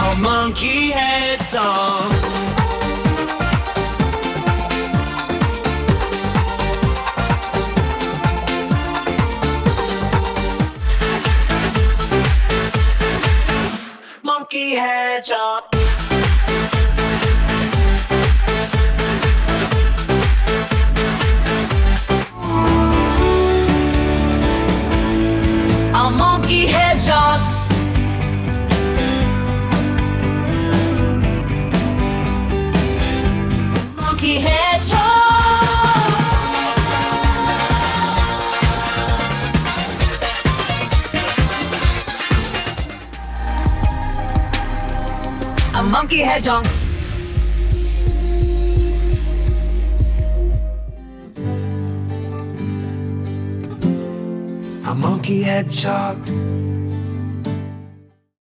a monkey-hedgehog. Monkey-hedgehog. A monkey-hedgehog. Monkey-hedgehog. A monkey-hedgehog. A monkey-hedgehog.